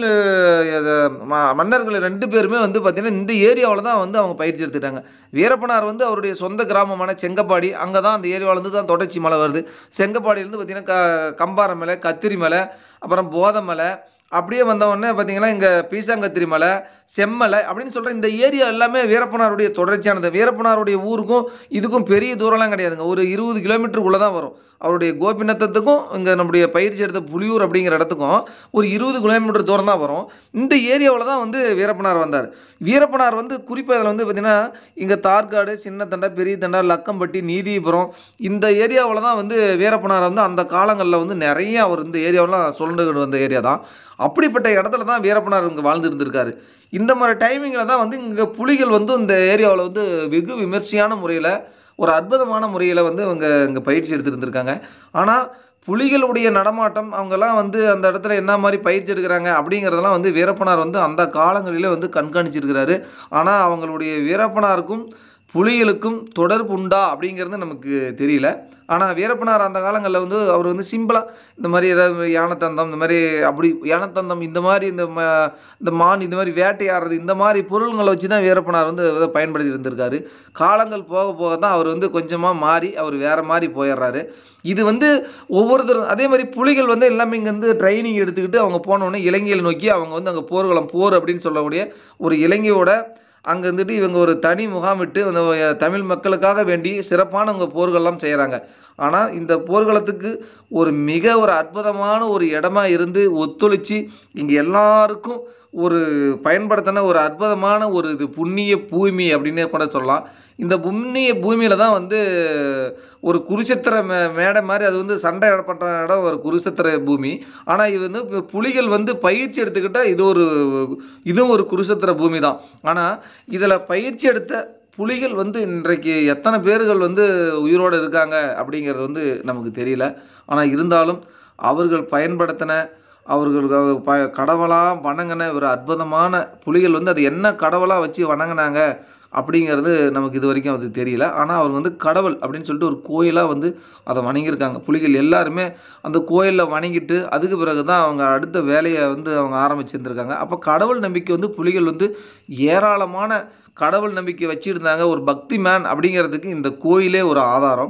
மன்னர்கள் ரெண்டு பேருமே வந்து பார்த்திங்கன்னா இந்த ஏரியாவில் தான் வந்து அவங்க பயிற்சி எடுத்துட்டாங்க. வீரப்பனார் வந்து அவருடைய சொந்த கிராமமான செங்கப்பாடி, அங்கே தான் அந்த ஏரியாவிலேருந்து தான் தொடர்ச்சி மலை வருது. செங்கப்பாடியிலேருந்து பார்த்திங்கன்னா க கம்பார மலை, கத்திரி மலை, அப்புறம் போதை மலை, அப்படியே வந்தவொடனே பார்த்திங்கன்னா இங்கே பீசாங்கத்திரி மலை, செம்மலை அப்படின்னு சொல்கிற இந்த ஏரியா எல்லாமே வீரப்பனாருடைய தொடர்ச்சியானது. வீரப்பனாருடைய ஊருக்கும் இதுக்கும் பெரிய தூரம்லாம் கிடையாதுங்க, ஒரு இருபது கிலோமீட்டருக்குள்ளே தான் வரும். அவருடைய கோபிநத்தத்துக்கும் இங்கே நம்முடைய பயிற்சி எடுத்த புலியூர் அப்படிங்கிற இடத்துக்கும் ஒரு இருபது கிலோமீட்டர் தூரம் தான் வரும். இந்த ஏரியாவில் தான் வந்து வீரப்பனார் வந்தார். வீரப்பனார் வந்து குறிப்பாக இதில் வந்து பார்த்திங்கன்னா இங்கே தார்காடு, சின்ன தண்டை, பெரிய தண்டை, லக்கம்பட்டி, நீதிபுரம் இந்த ஏரியாவில் தான் வந்து வீரப்பனார் வந்து அந்த காலங்களில் வந்து நிறைய அவர் இந்த ஏரியாவெலாம் சொல்லிட்டு வந்த ஏரியா தான். அப்படிப்பட்ட இடத்துல தான் வீரப்பனார் இங்கே வாழ்ந்துருந்துருக்காரு. இந்த மாதிரி டைமிங்கில் தான் வந்து இங்கே புலிகள் வந்து இந்த ஏரியாவில் வந்து வெகு விமர்சையான முறையில் ஒரு அற்புதமான முறையில் வந்து அவங்க இங்கே பயிற்சி எடுத்துருந்துருக்காங்க. ஆனால் புலிகளுடைய நடமாட்டம் அவங்கெல்லாம் வந்து அந்த இடத்துல என்ன மாதிரி பயிற்சி எடுக்கிறாங்க அப்படிங்கிறதெல்லாம் வந்து வீரப்பனார் வந்து அந்த காலங்களிலே வந்து கண்காணிச்சிருக்கிறாரு. ஆனால் அவங்களுடைய வீரப்பனாருக்கும் புலிகளுக்கும் தொடர்பு உண்டா அப்படிங்கிறது நமக்கு தெரியல. ஆனால் வீரப்பனார் அந்த காலங்களில் வந்து அவர் வந்து சிம்பிளாக இந்த மாதிரி ஏதாவது யானைத்தந்தம், இந்த மாதிரி அப்படி யானைத்தந்தம், இந்த மாதிரி இந்த இந்த மான், இந்த மாதிரி வேட்டையாடுறது, இந்த மாதிரி பொருள்களை வச்சு தான் வீரப்பனார் வந்து அதை பயன்படுத்தி இருந்திருக்காரு. காலங்கள் போக போக தான் அவர் வந்து கொஞ்சமாக மாறி அவர் வேறு மாதிரி போயிடுறாரு. இது வந்து ஒவ்வொருத்தரும் அதே மாதிரி புலிகள் வந்து எல்லாமே இங்கே வந்து ட்ரைனிங் எடுத்துக்கிட்டு அவங்க போனோடனே இலங்கையை நோக்கி அவங்க வந்து அங்கே போர்க்களம் போர் அப்படின்னு சொல்லக்கூடிய ஒரு இலங்கையோட அங்கே இருந்துட்டு இவங்க ஒரு தனி முகாமிட்டு அந்த தமிழ் மக்களுக்காக வேண்டி சிறப்பான அவங்க போர்கள்லாம் செய்கிறாங்க. ஆனால் இந்த போர்க்களத்துக்கு ஒரு மிக ஒரு அற்புதமான ஒரு இடமா இருந்து ஒத்துழைச்சி இங்கே எல்லாருக்கும் ஒரு பயன்படுத்தின ஒரு அற்புதமான ஒரு இது புண்ணிய பூமி அப்படின்னே கூட சொல்லலாம். இந்த புண்ணிய பூமியில் தான் வந்து ஒரு குருஷேத்திர மே மேடை மாதிரி அது வந்து சண்டை பண்ணுற இடம் ஒரு குருஷேத்திர பூமி. ஆனால் இது வந்து புலிகள் வந்து பயிற்சி எடுத்துக்கிட்டால் இது ஒரு இதுவும் ஒரு குருஷேத்திர பூமி தான். ஆனால் இதில் பயிற்சி எடுத்த புலிகள் வந்து இன்றைக்கு எத்தனை பேர்கள் வந்து உயிரோடு இருக்காங்க அப்படிங்கிறது வந்து நமக்கு தெரியல. ஆனால் இருந்தாலும் அவர்கள் பயன்படுத்தின அவர்கள் ப கடவுளாக வணங்கின ஒரு அற்புதமான புலிகள் வந்து அது என்ன கடவுளாக வச்சு வணங்கினாங்க அப்படிங்கிறது நமக்கு இது வரைக்கும் அது தெரியல. ஆனால் அவங்க வந்து கடவுள் அப்படின்னு சொல்லிட்டு ஒரு கோயிலாக வந்து அதை வணங்கியிருக்காங்க. புலிகள் எல்லாருமே அந்த கோயிலில் வணங்கிட்டு அதுக்கு பிறகு தான் அவங்க அடுத்த வேலையை வந்து அவங்க ஆரம்பிச்சிருந்துருக்காங்க. அப்போ கடவுள் நம்பிக்கை வந்து புலிகள் வந்து ஏராளமான கடவுள் நம்பிக்கை வச்சுருந்தாங்க. ஒரு பக்தி மேன் அப்படிங்கிறதுக்கு இந்த கோயிலே ஒரு ஆதாரம்.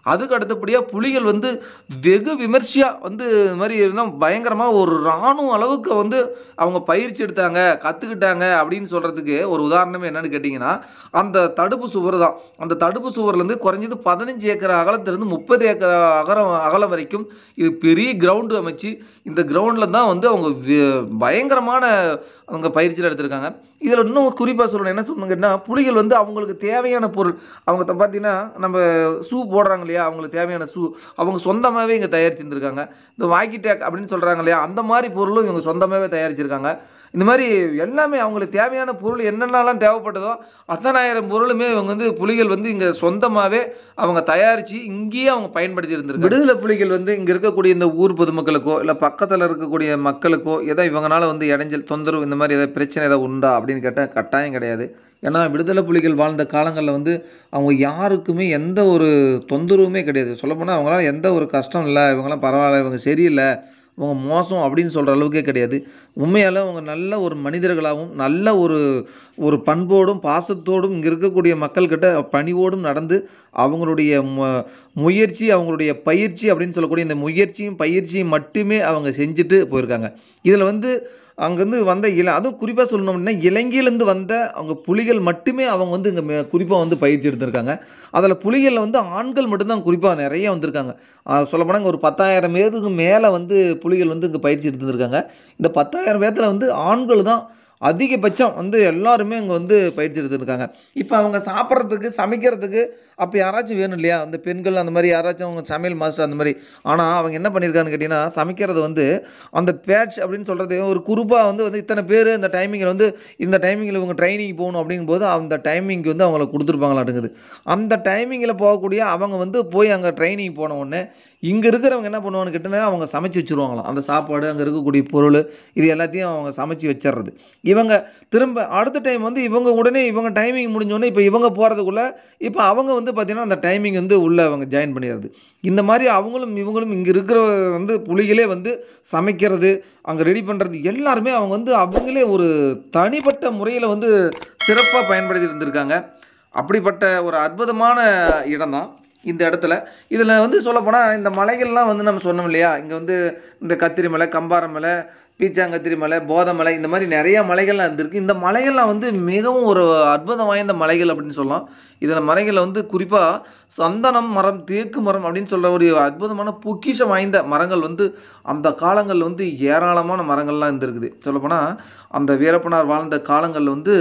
அதுக்கு அடுத்தபடியாக புலிகள் வந்து வெகு விமர்சையாக வந்து இது மாதிரி பயங்கரமாக ஒரு இராணுவ அளவுக்கு வந்து அவங்க பயிற்சி எடுத்தாங்க, கற்றுக்கிட்டாங்க அப்படின்னு சொல்கிறதுக்கு ஒரு உதாரணமே என்னென்னு கேட்டிங்கன்னா, அந்த தடுப்பு சுவர் தான். அந்த தடுப்பு சுவர்லேருந்து குறைஞ்சது பதினஞ்சு ஏக்கர் அகலத்திலேருந்து முப்பது ஏக்கர் அகலம் அகலம் வரைக்கும் இது பெரிய கிரவுண்டு அமைச்சு, இந்த கிரவுண்டில் தான் வந்து அவங்க பயங்கரமான அவங்க பயிற்சியில் எடுத்திருக்காங்க. இதில் இன்னும் குறிப்பாக சொல்லணும், என்ன சொல்லணும் கேட்டால், புலிகள் வந்து அவங்களுக்கு தேவையான பொருள், அவங்க பார்த்தீங்கன்னா நம்ம ஷூ போடுறாங்க இல்லையா, அவங்களுக்கு தேவையான ஷூ அவங்க சொந்தமாகவே இங்கே தயாரிச்சிருந்துருக்காங்க. இந்த வாக்கி டேக் அப்படின்னு சொல்கிறாங்க இல்லையா, அந்த மாதிரி பொருளும் இவங்க சொந்தமாகவே தயாரிச்சிருக்காங்க. இந்த மாதிரி எல்லாமே அவங்களுக்கு தேவையான பொருள் என்னென்னலாம் தேவைப்பட்டதோ அத்தனாயிரம் பொருளுமே இவங்க வந்து புலிகள் வந்து இங்கே சொந்தமாகவே அவங்க தயாரித்து இங்கேயே அவங்க பயன்படுத்தி இருந்திருக்கு. விடுதலை புலிகள் வந்து இங்கே இருக்கக்கூடிய இந்த ஊர் பொதுமக்களுக்கோ இல்லை பக்கத்தில் இருக்கக்கூடிய மக்களுக்கோ ஏதோ இவங்களால வந்து இடைஞ்சல் தொந்தரவு இந்த மாதிரி ஏதாவது பிரச்சனை ஏதாவது உண்டா அப்படின்னு கேட்டால் கட்டாயம் கிடையாது. ஏன்னா விடுதலை புலிகள் வாழ்ந்த காலங்களில் வந்து அவங்க யாருக்குமே எந்த ஒரு தொந்தரவுமே கிடையாது. சொல்லப்போனால் அவங்களால எந்த ஒரு கஷ்டம் இல்லை, இவங்களாம் பரவாயில்ல, இவங்க சரியில்லை, அவங்க மோசம் அப்படின்னு சொல்கிற அளவுக்கே கிடையாது. உண்மையால் அவங்க நல்ல ஒரு மனிதர்களாகவும் நல்ல ஒரு ஒரு பண்போடும் பாசத்தோடும் இங்கே இருக்கக்கூடிய மக்கள்கிட்ட பணிவோடும் நடந்து அவங்களுடைய முயற்சி அவங்களுடைய பயிற்சி அப்படின்னு சொல்லக்கூடிய இந்த முயற்சியும் பயிற்சியும் மட்டுமே அவங்க செஞ்சுட்டு போயிருக்காங்க. இதில் வந்து அங்கேருந்து வந்த இல அதுவும் குறிப்பாக சொல்லணும்னா இலங்கையிலேருந்து வந்த அவங்க புலிகள் மட்டுமே அவங்க வந்து இங்கே குறிப்பாக வந்து பயிற்சி எடுத்திருக்காங்க. அதில் புலிகளில் வந்து ஆண்கள் மட்டும்தான் குறிப்பாக நிறைய வந்திருக்காங்க. சொல்லப்போனால் இங்கே ஒரு பத்தாயிரம் பேருக்கு மேலே வந்து புலிகள் வந்து இங்கே பயிற்சி எடுத்துருக்காங்க. இந்த பத்தாயிரம் பேர்த்தில் வந்து ஆண்கள் தான் அதிகபட்சம் வந்து எல்லாருமே இங்கே வந்து பயிற்சி எடுத்துருக்காங்க. இப்போ அவங்க சாப்பிட்றதுக்கு சமைக்கிறதுக்கு அப்போ யாராச்சும் வேணும் இல்லையா, அந்த பெண்கள் அந்த மாதிரி யாராச்சும் அவங்க சமையல் மாஸ்டர் அந்த மாதிரி. ஆனால் அவங்க என்ன பண்ணியிருக்காங்கன்னு கேட்டிங்கன்னா, சமைக்கிறது வந்து அந்த பேட்ச் அப்படின்னு சொல்கிறது ஒரு குரூப்பாக வந்து வந்து இத்தனை பேர் இந்த டைமிங்கில் வந்து இந்த டைமிங்கில் இவங்க ட்ரைனிங் போகணும் அப்படிங்கும்போது அந்த டைமிங்க்கு வந்து அவங்கள கொடுத்துருப்பாங்களாட்டுங்குது. அந்த டைமிங்கில் போகக்கூடிய அவங்க வந்து போய் அங்கே ட்ரைனிங் போன உடனே இங்கே இருக்கிறவங்க என்ன பண்ணுவான்னு கேட்டால் அவங்க சமைச்சு வச்சுருவாங்களாம். அந்த சாப்பாடு அங்கே இருக்கக்கூடிய பொருள் இது எல்லாத்தையும் அவங்க சமைச்சு வச்சிடுறது. இவங்க திரும்ப அடுத்த டைம் வந்து இவங்க உடனே இவங்க டைமிங் முடிஞ்சோடனே இப்போ இவங்க போகிறதுக்குள்ளே இப்போ அவங்க வந்து பார்த்திங்கன்னா அந்த டைமிங் வந்து உள்ளே அவங்க ஜாயின் பண்ணிடுறது. இந்த மாதிரி அவங்களும் இவங்களும் இங்கே இருக்கிற வந்து புலிகளே வந்து சமைக்கிறது அங்கே ரெடி பண்ணுறது எல்லாருமே அவங்க வந்து அவங்களே ஒரு தனிப்பட்ட முறையில் வந்து சிறப்பாக பயன்படுத்தி இருந்திருக்காங்க. அப்படிப்பட்ட ஒரு அற்புதமான இடம் தான் இந்த இடத்துல. இதில் வந்து சொல்லப்போனால் இந்த மலைகள்லாம் வந்து நம்ம சொன்னோம் இல்லையா, இங்கே வந்து இந்த கத்திரி மலை, கம்பார மலை, பீச்சாங்கத்திரி மலை, போதை மலை, இந்த மாதிரி நிறைய மலைகள்லாம் இருந்திருக்கு. இந்த மலைகள்லாம் வந்து மிகவும் ஒரு அற்புதம் வாய்ந்த மலைகள் அப்படின்னு சொல்லலாம். இதில் மலைகளில் வந்து குறிப்பாக சந்தனம் மரம், தேக்கு மரம் அப்படின்னு சொல்கிற ஒரு அற்புதமான பொக்கிஷம் வாய்ந்த மரங்கள் வந்து அந்த காலங்களில் வந்து ஏராளமான மரங்கள்லாம் இருந்திருக்குது. சொல்லப்போனால் அந்த வீரப்பனார் வாழ்ந்த காலங்களில் வந்து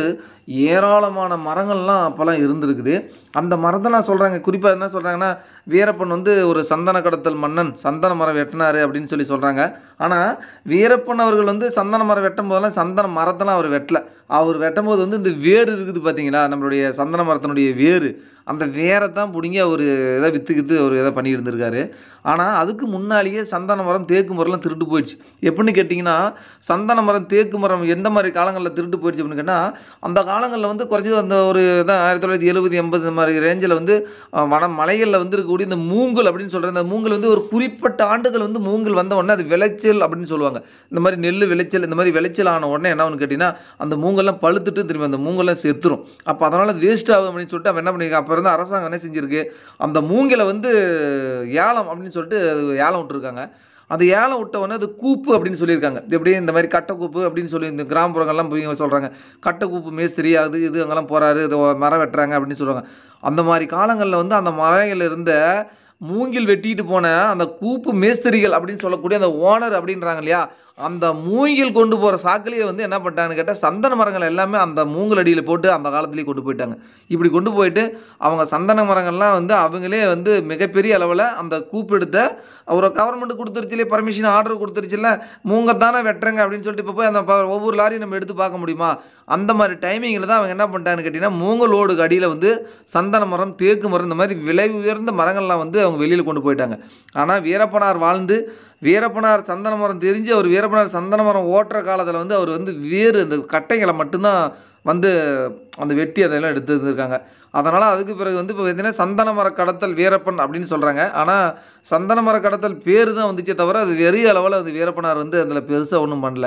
ஏராளமான மரங்கள்லாம் அப்போல்லாம் இருந்திருக்குது. அந்த மரத்தை நான் சொல்கிறாங்க, குறிப்பாக என்ன சொல்கிறாங்கன்னா, வீரப்பன் வந்து ஒரு சந்தன கடத்தல் மன்னன், சந்தன மரம் வெட்டினார் அப்படின்னு சொல்லி சொல்கிறாங்க. ஆனால் வீரப்பன் அவர்கள் வந்து சந்தன மரம் வெட்டும் போதெல்லாம் சந்தன மரத்தெல்லாம் அவர் வெட்டலை. அவர் வெட்டும் போது வந்து இந்த வேர் இருக்குது பார்த்தீங்களா, நம்மளுடைய சந்தன மரத்தினுடைய வேர், அந்த வேரை தான் பிடிங்கி அவர் எதை விற்று விற்று அவர் எதை பண்ணி இருந்திருக்காரு. ஆனால் அதுக்கு முன்னாலேயே சந்தன மரம், தேக்கு மரம்லாம் திருட்டு போயிடுச்சு. எப்படின்னு கேட்டிங்கன்னா, சந்தன மரம், தேக்கு மரம் எந்த மாதிரி காலங்களில் திருட்டு போயிடுச்சு அப்படின்னு கேட்டால், அந்த காலங்களில் வந்து குறைஞ்சது அந்த ஒரு இதான் ஆயிரத்தி தொள்ளாயிரத்தி எழுபது எண்பது இந்த மாதிரி ரேஞ்சில் வந்து வன மலைகளில் வந்து இருக்கக்கூடிய இந்த மூங்கல் அப்படின்னு சொல்கிற இந்த மூங்கல் வந்து ஒரு குறிப்பிட்ட ஆண்டுகள் வந்து மூங்கல் வந்த உடனே அது விளைச்சல் அப்படின்னு சொல்லுவாங்க. இந்த மாதிரி நெல் விளைச்சல், இந்த மாதிரி விளைச்சல் ஆன உடனே என்ன ஒன்று கேட்டிங்கன்னா, அந்த மூங்கல்லாம் பழுத்துட்டு திரும்பி அந்த மூங்கல்லாம் செத்துரும். அப்போ அதனால் வேஸ்ட் ஆகும் அப்படின்னு சொல்லிட்டு அவன் என்ன பண்ணியிருக்கான், அப்போ இருந்து அரசாங்கம் என்ன செஞ்சுருக்கு, அந்த மூங்கலை வந்து ஏலம் அப்படின்னு சொல்லிட்டு ஏலம் விட்டுருக்காங்க. அது ஏலம் விட்ட உடனே அது கூப்பு அப்படின்னு சொல்லியிருக்காங்க. எப்படி இந்த மாதிரி கட்டை கூப்பு அப்படின்னு சொல்லி இந்த கிராமப்புறங்கள்லாம் போய் சொல்கிறாங்க, கட்டை கூப்பு மேஸ்திரி அது இது அங்கெல்லாம் போகிறாரு, இது மரம் வெட்டுறாங்க அப்படின்னு சொல்லுவாங்க. அந்த மாதிரி காலங்களில் வந்து அந்த மலையில் இருந்த மூங்கில் வெட்டிட்டு போன அந்த கூப்பு மேஸ்திரிகள் அப்படின்னு சொல்லக்கூடிய அந்த ஓனர் அப்படின்றாங்க இல்லையா, அந்த மூங்கில் கொண்டு போகிற சாக்கிலேயே வந்து என்ன பண்ணிட்டாங்கன்னு கேட்டால், சந்தன மரங்கள் எல்லாமே அந்த மூங்கல் அடியில் போட்டு அந்த காலத்துலேயே கொண்டு போயிட்டாங்க. இப்படி கொண்டு போயிட்டு அவங்க சந்தன மரங்கள்லாம் வந்து அவங்களே வந்து மிகப்பெரிய அளவில் அந்த கூப்பெடுத்த ஒரு கவர்மெண்ட் கொடுத்துருச்சுலே, பர்மிஷன் ஆர்டர் கொடுத்துருச்சுல, மூங்கத்தானே வெட்டுறங்க அப்படின்னு சொல்லிட்டு இப்போ போய் அந்த ஒவ்வொரு லாரியும் நம்ம எடுத்து பார்க்க முடியுமா, அந்த மாதிரி டைமிங்கில் தான் அவங்க என்ன பண்ணிட்டாங்கன்னு கேட்டிங்கன்னா, மூங்கலோடுக்கு அடியில் வந்து சந்தன மரம், தேக்கு மரம், இந்த மாதிரி விலை உயர்ந்த மரங்கள்லாம் வந்து அவங்க வெளியில் கொண்டு போயிட்டாங்க. ஆனால் வீரப்பனார் வாழ்ந்து வீரப்பனார் சந்தன மரம் தெரிஞ்சு அவர் வீரப்பனார் சந்தன மரம் ஓட்டுற காலத்தில் வந்து அவர் வந்து வேறு இந்த கட்டைகளை மட்டும்தான் வந்து அந்த வெட்டி அதெல்லாம் எடுத்து இருந்திருக்காங்க. அதனால் அதுக்கு பிறகு வந்து இப்போ பார்த்தீங்கன்னா சந்தன மர கடத்தல் வீரப்பன் அப்படின்னு சொல்கிறாங்க. ஆனால் சந்தன மர கடத்தல் பேர் தான் வந்துச்சே தவிர அது வெறிய அளவில் அது வீரப்பனார் வந்து அதில் பெருசாக ஒன்றும் பண்ணல.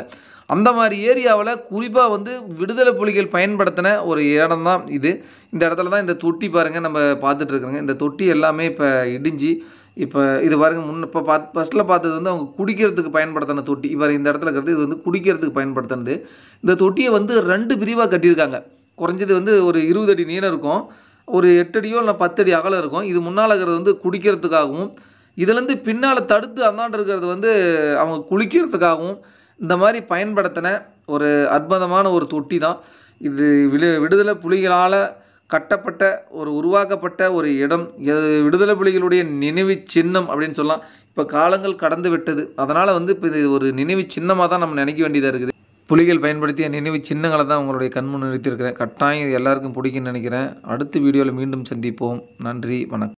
அந்த மாதிரி ஏரியாவில் குறிப்பாக வந்து விடுதலை புலிகள் பயன்படுத்தின ஒரு இடம் தான் இது. இந்த இடத்துல தான் இந்த தொட்டி பாருங்கள் நம்ம பார்த்துட்ருக்குறோங்க. இந்த தொட்டி எல்லாமே இப்போ இடிஞ்சு இப்போ இது பாருங்கள். முன்ன இப்போ பார்த்து ஃபஸ்ட்டில் பார்த்தது வந்து அவங்க குடிக்கிறதுக்கு பயன்படுத்தின தொட்டி. இப்போ இந்த இடத்துல இருக்கிறது இது வந்து குடிக்கிறதுக்கு பயன்படுத்தினது. இந்த தொட்டியை வந்து ரெண்டு பிரிவாக கட்டியிருக்காங்க. குறைஞ்சது வந்து ஒரு இருபது அடி நீளம் இருக்கும், ஒரு எட்டு அடியோ இல்லை பத்து அடி அகலம் இருக்கும். இது முன்னால் இருக்கிறது வந்து குடிக்கிறதுக்காகவும், இதுலேருந்து பின்னால் தடுத்து அந்தாண்டு இருக்கிறது வந்து அவங்க குளிக்கிறதுக்காகவும் இந்த மாதிரி பயன்படுத்தின ஒரு அற்புதமான ஒரு தொட்டி தான் இது. விடு விடுதலை புலிகளால் கட்டப்பட்ட ஒரு உருவாக்கப்பட்ட ஒரு இடம். இது விடுதலை புலிகளுடைய நினைவு சின்னம் அப்படின்னு சொல்லலாம். இப்போ காலங்கள் கடந்து விட்டது, அதனால் வந்து இப்போ இது ஒரு நினைவு சின்னமாக தான் நம்ம நினைக்க வேண்டியதாக இருக்குது. புலிகள் பயன்படுத்திய நினைவு சின்னங்களை தான் உங்களுடைய கண்முன் நிறுத்தியிருக்கிறேன். கட்டாயம் இது எல்லாருக்கும் பிடிக்குன்னு நினைக்கிறேன். அடுத்த வீடியோவில் மீண்டும் சந்திப்போம். நன்றி, வணக்கம்.